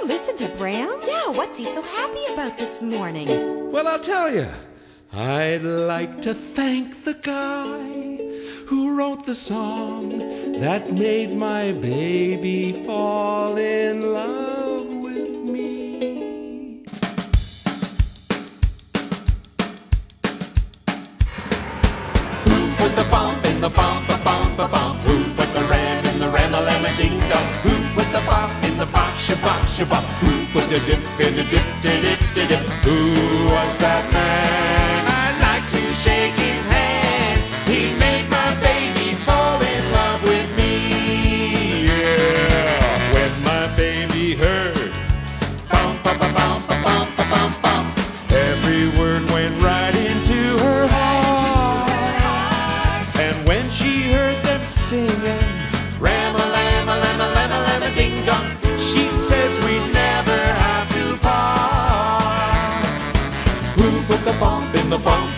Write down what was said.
listen to Bram? Yeah, what's he so happy about this morning? Well, I'll tell you. I'd like to thank the guy who wrote the song that made my baby fall in love with me. Who put the bump in the bump, a bump, a bump? Who put the ram in the ram-a-lam-a ding-dong? Who put the bop in the bop-sha-bop? Who put the dip in the dip-de-dip-de-dip? Who was that man? I'd like to shake his hand. He made my baby fall in love with me. Yeah. When my baby heard Bump, ba ba bump, ba bump, ba bump, bump. every word went right into her heart. And when she heard them singing Ram-a-lam-a-lam-a-lam-a-lam-a ding-dong, she says we never have to part. who put the bump in the bump?